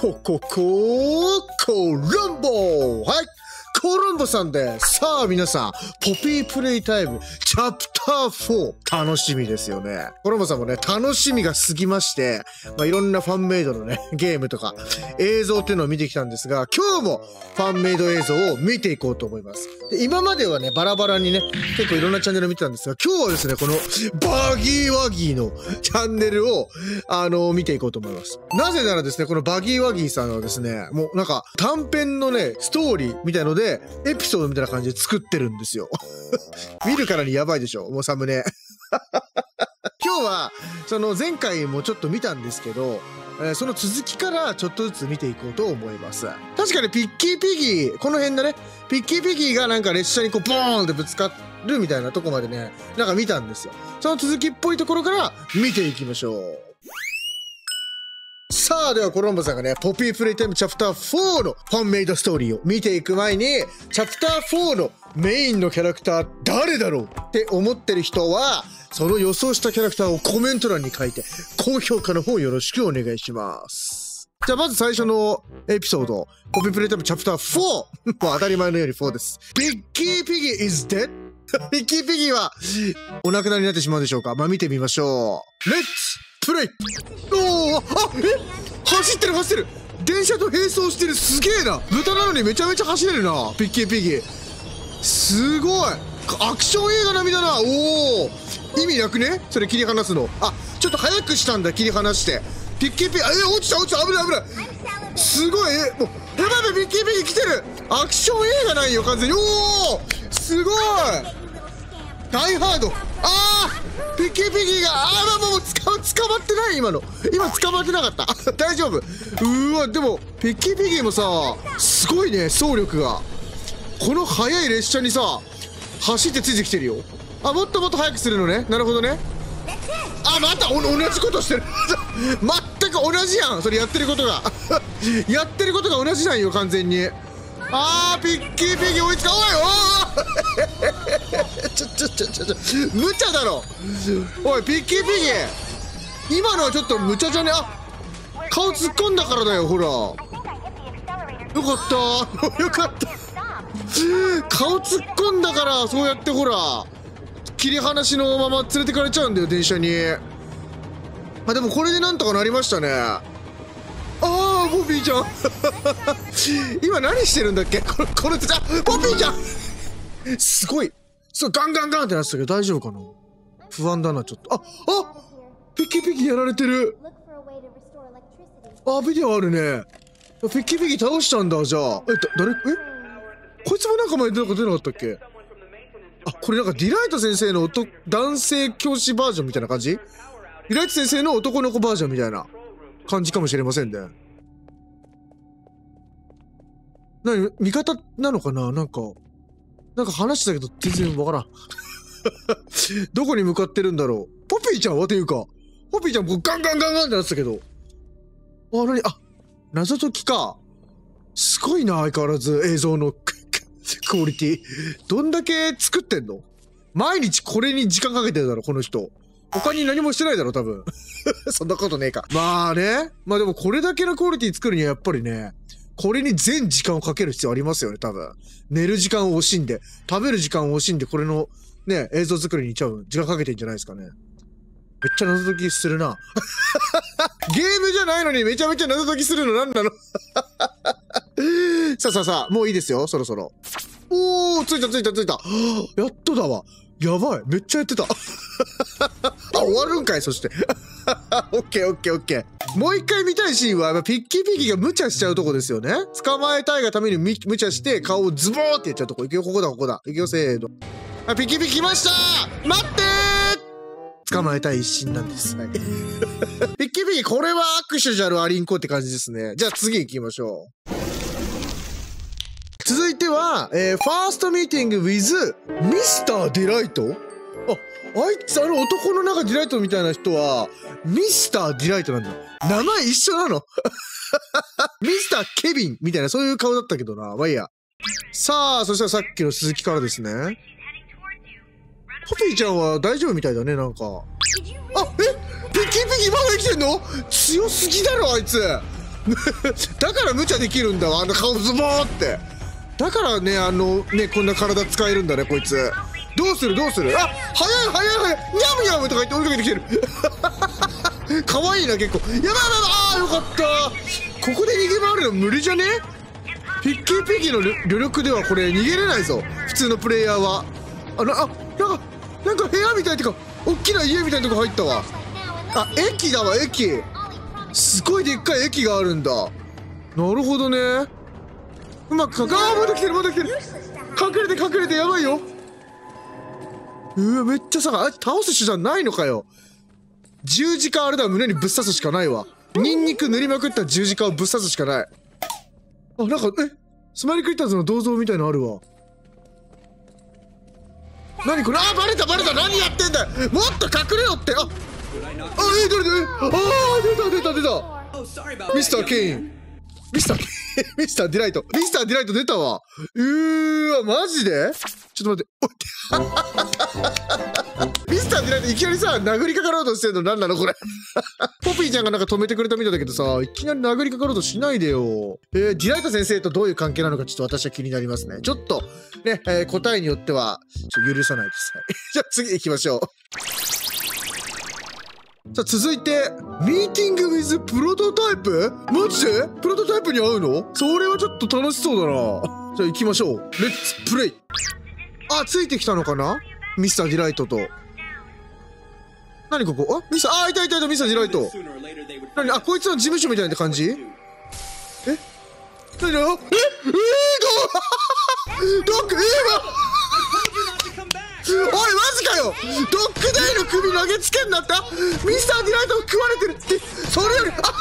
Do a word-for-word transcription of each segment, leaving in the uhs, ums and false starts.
こここコロンボ、はい、コロンボさんです。さあ皆さん、ポピープレイタイムチャプターフォー、楽しみですよね。コロンボさんもね、楽しみが過ぎまして、まあ、いろんなファンメイドのねゲームとか映像っていうのを見てきたんですが、今日もファンメイド映像を見ていこうと思います。で、今まではねバラバラにね結構いろんなチャンネルを見てたんですが、今日はですねこのバギーワギーのチャンネルをあの見ていこうと思います。なぜならですね、このバギーワギーさんはですね、もうなんか短編のねストーリーみたいのでエピソードみたいな感じで作ってるんですよ見るからにやばいでしょ、もうサムネ今日はその前回もちょっと見たんですけど、えー、その続きからちょっとずつ見ていこうと思います。確かにピッキーピギー、この辺だね、ピッキーピギーがなんか列車にこうボーンってぶつかるみたいなとこまでねなんか見たんですよ。その続きっぽいところから見ていきましょう。さあではコロンボさんがねポピープレイタイムチャプターフォーのファンメイドストーリーを見ていく前に、チャプターフォーのメインのキャラクター誰だろうって思ってる人はその予想したキャラクターをコメント欄に書いて高評価の方よろしくお願いします。じゃあまず最初のエピソード、ポピープレイタイムチャプターフォーもう当たり前のようにフォーです。ビッキーピギー is dead ビッキーピギーはお亡くなりになってしまうでしょうか。まあ見てみましょう。レッツプレイ。おー、あ、え、走ってる走ってる、電車と並走してる、すげえな。豚なのにめちゃめちゃ走れるなピッキーピギー、すごいアクション映画並みだな。おお、意味なくねそれ切り離すの。あ、ちょっと早くしたんだ、切り離して。ピッキーピギー、え、落ちた落ちた、危ない危ない、すごい、え、もうやばいやばい、ピッキーピギー来てる。アクション映画なんよ完全に。おお、すごいダイハード。あー、ピッキーピギーが、あー、もう捕まってない、今の今捕まってなかった大丈夫。うーわ、でもピッキーピギーもさすごいね、走力が。この速い列車にさ走ってついてきてるよ。あ、もっともっと速くするのね。なるほどね。あ、またお同じことしてる全く同じやん、それやってることがやってることが同じなんよ完全に。あー、ピッキーピギー追いつか、おいおーちょちょちょちょちょ無茶だろおいピッキーピギー、今のはちょっと無茶じゃね。あ、顔突っ込んだからだよ、ほら。よかったよかった顔突っ込んだから、そうやってほら切り離しのまま連れてかれちゃうんだよ電車に。あ、でもこれでなんとかなりましたね。あー、ポピーちゃん今何してるんだっけこれ、これって、あ、ポピーちゃんすごい、そうガンガンガンってなってたけど大丈夫かな。不安だなちょっと。あ、あ、ピッキーピギーやられてる。あ、ビデオあるね。ピッキーピギー倒したんだ。じゃあ、え、だ、誰、え、こいつもなんか前なんか出なかったっけ。あ、これなんかディライト先生の男男性教師バージョンみたいな感じ。ディライト先生の男の子バージョンみたいな感じかもしれませんね。なに、味方なのかな。なんかなんか話したけど全然わからんどこに向かってるんだろう。ポピーちゃんはっていうか、ポピーちゃんこうガンガンガンガンってなってたけど、あ、なに、あ、謎解きか。すごいな、相変わらず映像のクオリティ。どんだけ作ってんの。毎日これに時間かけてるだろこの人。他に何もしてないだろ多分そんなことねえか。まあね、まあでもこれだけのクオリティ作るにはやっぱりね、これに全時間をかける必要ありますよね多分。寝る時間を惜しんで、食べる時間を惜しんで、これのね映像作りに多分時間かけてんじゃないですかね。めっちゃ謎解きするなゲームじゃないのにめちゃめちゃ謎解きするのなんなのさあさあさあ、もういいですよそろそろ。おー、ついたついたついたやっとだわ。やばい、めっちゃやってたあ、終わるんかい。そしてオッケーオッケーオッケー。もう一回見たいシーンはピッキーピギーが無茶しちゃうとこですよね。捕まえたいがために無茶して顔をズボーってやっちゃうとこ。いくよ、ここだここだ、いくよ、せーの。あ、ピッキーピギー来ましたー。待ってー、捕まえたい一心なんです、はい、ピッキーピギー、これは握手じゃるアリンコって感じですね。じゃあ次行きましょう。続いては、えー、ファーストミーティング with ミスターデライト。あ、あいつ、あの男の中デライトみたいな人はミスターデライトなんだ。名前一緒なのミスターケビンみたいなそういう顔だったけどな。まあいいや。さあ、そしたらさっきの鈴木からですね。ポピーちゃんは大丈夫みたいだね、なんか。あ、え、ピッキーピギーまだ生きてんの。強すぎだろあいつ。 だから無茶できるんだわ、あの顔ズボーって。だからね、あのね、こんな体使えるんだね、こいつ。どうするどうする。あ、早い早い早い、ニャムニャムとか言って追いかけてきてる。可愛いな、結構。やばいやばい、あーよかった。ここで逃げ回るの無理じゃね。ピッキーピギーの旅力ではこれ逃げれないぞ、普通のプレイヤーは。あなあ、なんかなんか部屋みたいってか、大きな家みたいなとこ入ったわ。あ、駅だわ、駅。すごいでっかい駅があるんだ。なるほどね。うまくか、あーまだ来てるまだ来てる。隠れて隠れて、やばいよ。うわ、めっちゃさ、あ、倒す手段ないのかよ。十字架あれだ、胸にぶっ刺すしかないわ。ニンニク塗りまくった十字架をぶっ刺すしかない。あ、なんか、え、スマイルクリッターズの銅像みたいのあるわ。何これ。あ、バレたバレた。何やってんだよ。もっと隠れろって。あ、あ、え、どれどれ。あー、出た出た出た。ミスター・ケイン。ミスター・ケイン。ミスター・ディライト。ミスター・ディライト出たわ。うーわ、マジで。ちょっと待って。ミスター・ディライトいきなりさ、殴りかかろうとしてんの何なのこれ。ポピーちゃんがなんか止めてくれたみたいだけどさ、いきなり殴りかかろうとしないでよ。えー、ディライト先生とどういう関係なのかちょっと私は気になりますね。ちょっと、ね、えー、答えによっては、ちょっと許さないです。じゃあ次行きましょう。さあ続いて、ミーティングウィズプロトタイプ。マジでプロトタイプに会うの。それはちょっと楽しそうだな。じゃあ行きましょう。レッツプレイ。あ、ついてきたのかな、ミスター・ディライトと。何ここ。あ、ミスター、あ、いたいたいた、ミスター・ディライト。何、あ、こいつの事務所みたいな感じ。え、何だ。え、えー、ドドッグ、えー、おい、マジかよ。ドッグデイの首投げつけんなった。ミスター・ディライト食われてるって。それより、あ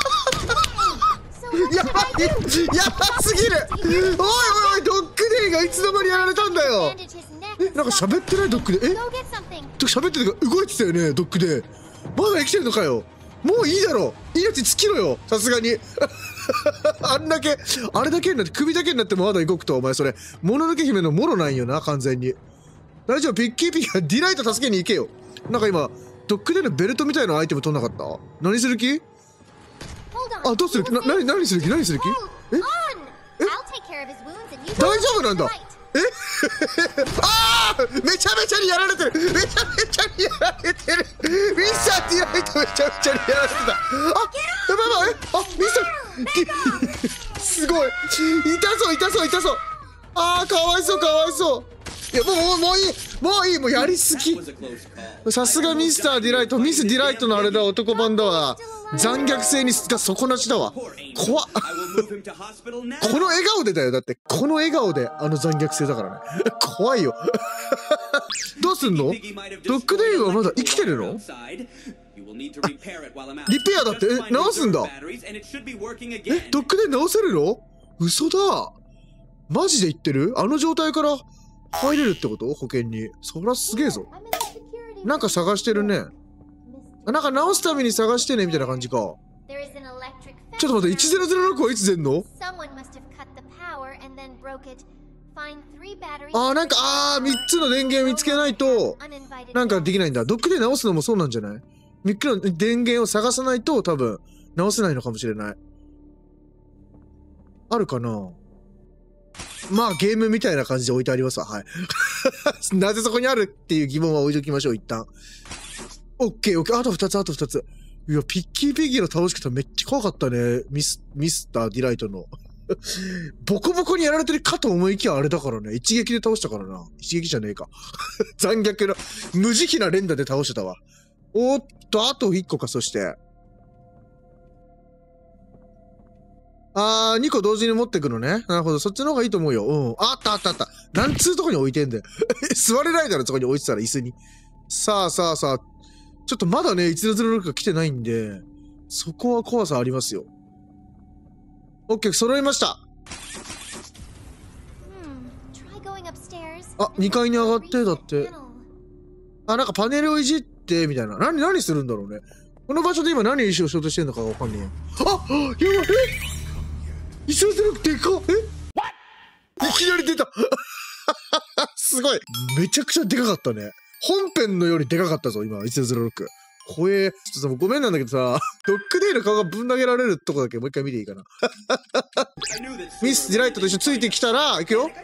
やばい、やばすぎる。おいおいおい、ドッグデイがいつの間にやられたんだよ。え、なんか喋ってないドッグデイ。え、喋ってるか、動いてたよね、ドッグデイ。まだ生きてるのかよ。もういいだろ。命尽きろよ、さすがに。あんだけ、あれだけになって、首だけになってもまだ動くと、お前それ、もののけ姫のもろないよな、完全に。大丈夫、ピッキーピッキー、ディライト助けに行けよ。なんか今、ドッグデイのベルトみたいなアイテム取んなかった？何する気？あ、どうする気？な、何、何する気？何する気？え？え？大丈夫なんだ。えあー、めちゃめちゃにやられてる。めちゃめちゃにやられてる。ミスター・ディライトめちゃめちゃにやられてた。あ、やばいやばい。あ、ミスターすごい。痛そう痛そう痛そう。あー、かわいそうかわいそう。いや、もうもうもういいもういい、もうやりすぎ。さすがミスター・ディライト。ミス・ディライトのあれだ、男版だわ。残虐性にが底なしだわ。怖っ。この笑顔でだよ。だってこの笑顔であの残虐性だからね。怖いよ。どうすんの？ドッグデイはまだ生きてるの？リペアだって。え、直すんだ。え、ドッグデイ直せるの？嘘だ。マジで言ってる？あの状態から入れるってこと？保険に。そりゃすげえぞ。なんか探してるね。なんか直すために探してねみたいな感じか。ちょっと待って、いちゼロゼロろくはいつ出んの？あー、なんか、あー、みっつの電源見つけないとなんかできないんだ。ドッグで直すのもそうなんじゃない？みっつの電源を探さないと多分直せないのかもしれない。あるかな。まあゲームみたいな感じで置いてありますわ。はい。なぜそこにあるっていう疑問は置いときましょう、一旦。オッケーオッケー。あとふたつ、あとふたつ。いや、ピッキーピギーの倒し方めっちゃ怖かったね。ミス、ミスター・ディライトの。ボコボコにやられてるかと思いきやあれだからね。一撃で倒したからな。一撃じゃねえか。残虐な、無慈悲な連打で倒してたわ。おーっと、あといっこか、そして。あー、にこ同時に持ってくのね。なるほど。そっちの方がいいと思うよ。うん。あったあったあった。何通とこに置いてんだよ。座れないだろ、そこに置いてたら、椅子に。さあさあさあ。ちょっとまだね、いちゼロゼロろくが来てないんで、そこは怖さありますよ。オッケー、揃いました。あ、にかいに上がって、だって。あ、なんかパネルをいじって、みたいな。何、何するんだろうね。この場所で今何をしようとしてんのかがわかんねえよ。あ、やばい、えいちゼロゼロろくでかっ。えいきなり出た。すごい。めちゃくちゃでかかったね。本編のよりでかかったぞ、今、いちゼロゼロろく。 怖え。ちょっとさ、もうごめんなんだけどさ、ドッグデイの顔がぶん投げられるとこだけもう一回見ていいかな。ミス・ディライトと一緒についてきたら、いくよ。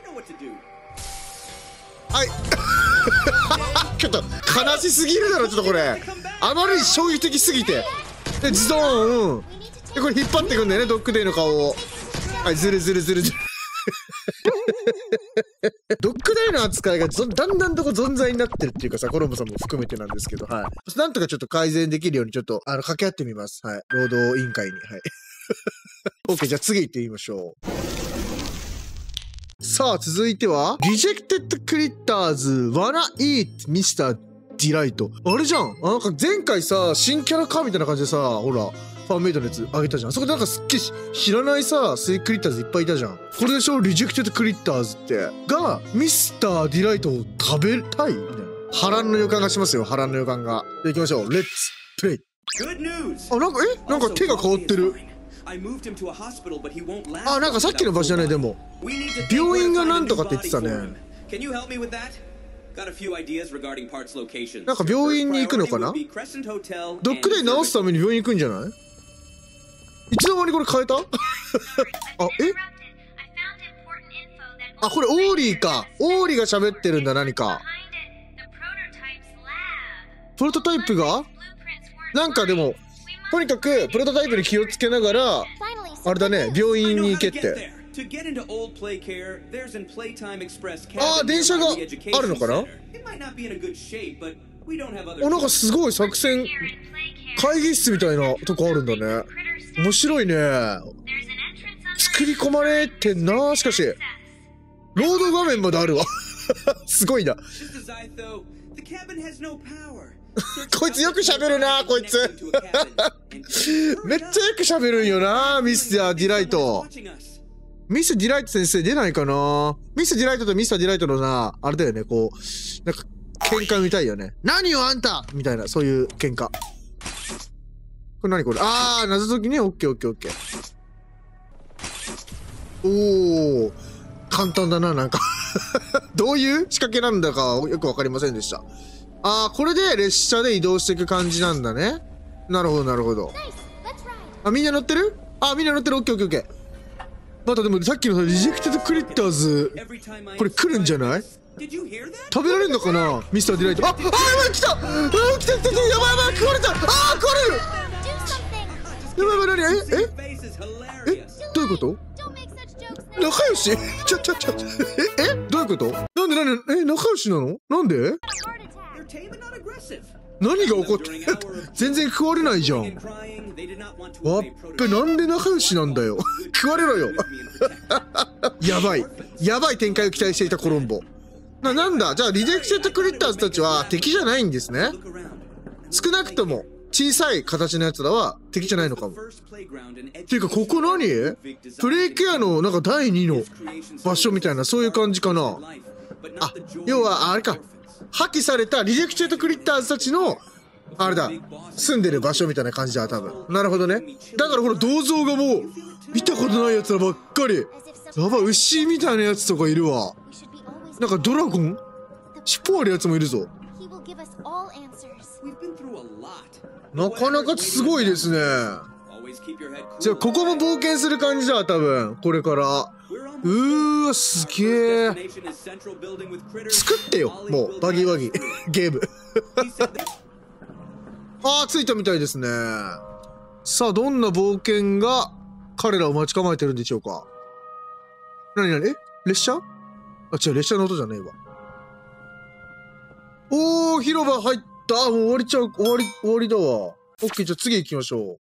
はい。ちょっと悲しすぎるだろ、ちょっとこれ。あまりに衝撃的すぎて。で、ズドーン。うん。で、これ引っ張ってくんだよね、ドッグデイの顔を。はい、ずるずるずるずる。ドッグデイの扱いがだんだんとこ存在になってるっていうかさ、コロンボさんも含めてなんですけど、はい。なんとかちょっと改善できるようにちょっと、あの、掛け合ってみます。はい。労働委員会に。はい。OK、じゃあ次行ってみましょう。さあ、続いては、Rejected Critters Wanna Eat ミスター Delight。あれじゃん。あ、なんか前回さ、新キャラかみたいな感じでさ、ほら、ファンメイドのやつあげたじゃん。そこでなんかすっげえ知らないさ、スイクリッターズいっぱいいたじゃん。これでしょ、リジェクテッドクリッターズって。が、ミスター・ディライトを食べたいみたいな。波乱の予感がしますよ、波乱の予感が。で、行きましょう。レッツ、プレイ。あ、なんか、えなんか手が変わってる。あ、なんかさっきの場所じゃない、でも。病院がなんとかって言ってたね。なんか病院に行くのかな。ドッグデイ治すために病院行くんじゃない。いつの間にこれ変えた。あ、えあ、これオーリーか。オーリーが喋ってるんだ、何か。プロトタイプがなんかでも、とにかくプロトタイプに気をつけながら、あれだね、病院に行けって。ああ、電車があるのかな。お、なんかすごい作戦会議室みたいなとこあるんだね。面白いね。作り込まれてんな。しかしロード画面まであるわ。すごいな。こいつよく喋るな、こいつ。めっちゃよく喋るんよな、ミスター・ディライト。ミス・ディライト先生出ないかな。ミス・ディライトとミスター・ディライトのな、あれだよね、こう、なんか、喧嘩みたいよね。何よあんたみたいな、そういう喧嘩。これ何これ。あー、謎解きね。オッケーオッケーオッケー。おー、簡単だな、なんか。どういう仕掛けなんだかよくわかりませんでした。あー、これで列車で移動していく感じなんだね。なるほど、なるほど。あ、みんな乗ってる？あ、みんな乗ってる。オッケーオッケーオッケー。またでもさっきのリジェクテッドクリッターズ、これ来るんじゃない？食べられるのかな、ミスター・ディライト。あ、あ、やばい、来た。あ、来た来た来た。やばいやばい、食われた。あー、食われる。やばいやばい、何？えええ、どういうこと？仲良し？ちょちょちょええ、どういうこと？なんでなんで、え、仲良しなの？なんで？何が起こって？全然食われないじゃん。わっぺ、なんで仲良しなんだよ。食われろよ。やばいやばい展開を期待していたコロンボ。な、なんだ、じゃあリジェクテッドクリッターズたちは敵じゃないんですね。少なくとも小さい形のやつらは敵じゃないのかも。っていうか、ここ何？プレイケアのなんかだいにの場所みたいな、そういう感じかな。あ、要はあれか、破棄されたリジェクテッドクリッターズたちのあれだ、住んでる場所みたいな感じだ、多分。なるほどね。だからほら、銅像がもう見たことないやつらばっかり。やばい、牛みたいなやつとかいるわ。なんかドラゴン尻尾あるやつもいるぞ。なかなかすごいですね。じゃあここも冒険する感じだ、多分これから。うーわ、すげえ。作ってよ、もうバギーバギーゲーム。ああ、着いたみたいですね。さあ、どんな冒険が彼らを待ち構えてるんでしょうか。なになに、え、列車？あ、違う、列車の音じゃねえわ。おー、広場入った。もう終わりちゃう、終わり、終わりだわ。オッケー、じゃあ次行きましょう。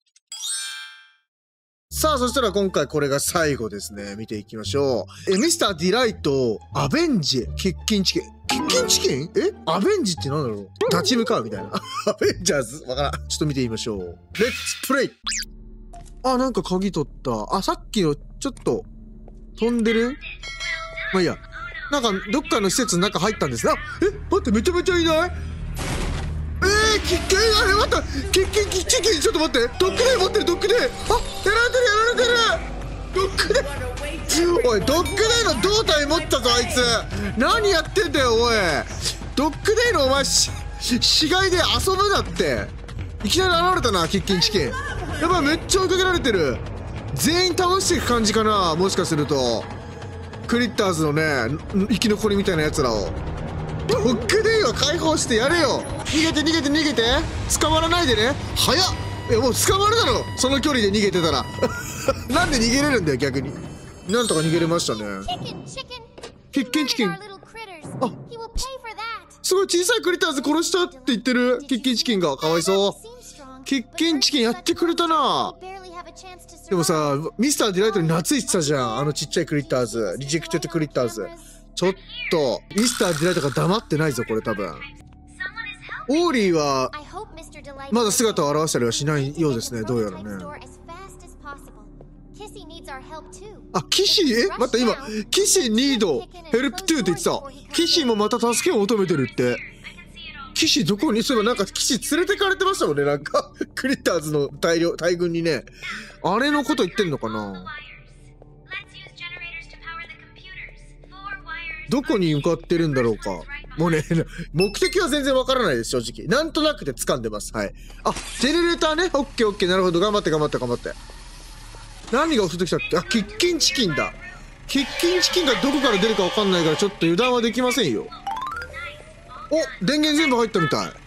さあ、そしたら今回これが最後ですね。見ていきましょう。え、ミスター・ディライト、アベンジ、欠勤チキン。欠勤チキン？え？アベンジってなんだろう？立ち向かうみたいな。アベンジャーズ？わからん。ちょっと見てみましょう。レッツプレイ！あ、なんか鍵取った。あ、さっきのちょっと飛んでる？まあいいや。なんかどっかの施設の中入ったんですが、え、待って、めちゃめちゃいない？えー、きっけあれ、待った、欠勤キッチン、ちょっと待って、ドッグデー持ってる、ドッグデー。あ、やられてる、やられてる。ドッグデー。おい、ドッグデーの胴体持ったぞ、あいつ。何やってんだよ、おい。ドッグデーのお前し死骸で遊ぶなって。 いきなり現れたな、キッキンチキン。やばい、めっちゃ追いかけられてる。全員倒していく感じかな、もしかすると。クリッターズのね、生き残りみたいなやつらを。ドッグデイは解放してやれよ。逃げて逃げて逃げて。捕まらないでね。早っ。いやもう捕まるだろ、その距離で逃げてたら。なんで逃げれるんだよ逆に。なんとか逃げれましたね。キッキンチキン。あ、すごい小さいクリッターズ殺したって言ってる。キッキンチキンがかわいそう。キッキンチキンやってくれたな。でもさ、ミスターディライトに懐いてたじゃん、あのちっちゃいクリッターズ。リジェクテッドクリッターズ。ちょっとミスターディライトが黙ってないぞこれ多分。オーリーはまだ姿を現したりはしないようですね、どうやらね。あ、キシー、え、待った、今キシーニードヘルプトゥーって言ってた。キシーもまた助けを求めてるって。キシーどこに、そういえばなんかキシー連れてかれてましたもんね、なんかクリッターズの大量大群にね。あれのこと言ってんのかな。どこに向かってるんだろうか。もうね、目的は全然わからないです、正直。なんとなくで掴んでます。はい。あ、ジェネレーターね。オッケーオッケー。なるほど。頑張って頑張って頑張って。何が降ってきたっけ。あ、キッキンチキンだ。キッキンチキンがどこから出るかわかんないから、ちょっと油断はできませんよ。お、電源全部入ったみたい。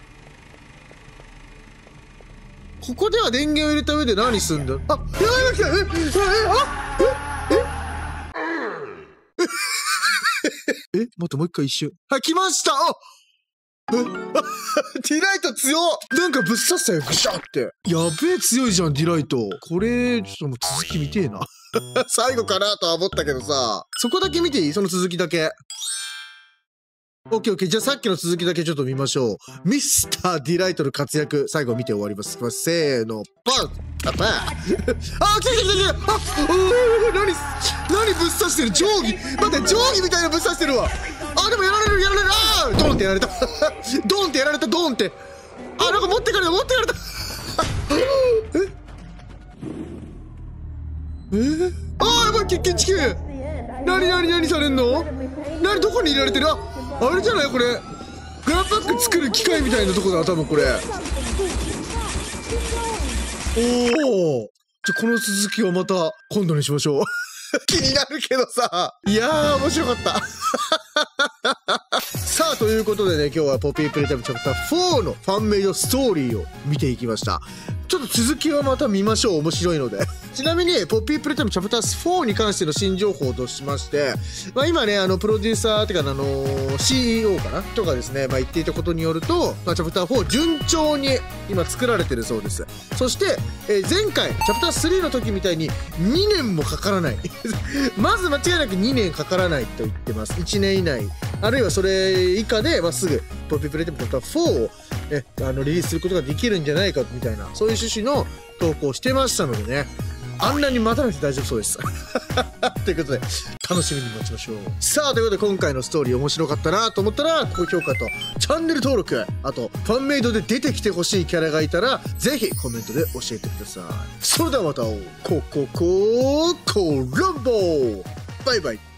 ここでは電源を入れた上で何すんだ。あ、やばい来た。え、え、あ、え、え、え、待って、もう一回一瞬。はい、来ました。あ、え、ディライト強っ。なんかぶっ刺したよ、ぐしゃって。やべえ、強いじゃん、ディライト。これ、ちょっともう続き見てえな。最後かなとは思ったけどさ。そこだけ見ていい？その続きだけ。オッケーオッケー。じゃあさっきの続きだけちょっと見ましょう。ミスターディライトの活躍、最後見て終わります。せーの、パンパパンあ、来た来た来た来た。あ、おー、何何ぶっ刺してる。定規、待って、定規みたいなぶっ刺してるわ。あ、でもやられるやられる。あー、ドンってやられた。ドンってやられた、ドンって。あ、なんか持ってかれた、持ってかれた。ええー、あー、やばい、キッキンチキン。何何何されんの。何、どこに入れられてる。あ、あれじゃないこれ。グラパック作る機械みたいなとこだ、多分これ。おお。じゃあこの続きはまた今度にしましょう。気になるけどさ。いやー、面白かった。さあ、ということでね、今日はポピープレイタイムチャプターフォーのファンメイドストーリーを見ていきました。ちょっと続きはまた見ましょう。面白いので。ちなみに、ポピープレイタイムチャプターフォーに関しての新情報としまして、まあ今ね、あの、プロデューサーっていうか、あのー、シーイーオー かなとかですね、まあ言っていたことによると、まあチャプターフォー順調に今作られてるそうです。そして、えー、前回、チャプタースリーの時みたいににねんもかからない。まず間違いなくにねんかからないと言ってます。いちねん以内。あるいはそれ以下で、まあ、すぐ、ポピープレイタイムチャプターフォーを、ね、あのリリースすることができるんじゃないかみたいな、そういう趣旨の投稿をしてましたのでね、あんなに待たなくて大丈夫そうです。ということで、楽しみに待ちましょう。さあ、ということで今回のストーリー面白かったなと思ったら、高評価とチャンネル登録、あと、ファンメイドで出てきてほしいキャラがいたら、ぜひコメントで教えてください。それではまた、ココココランボーバイバイ。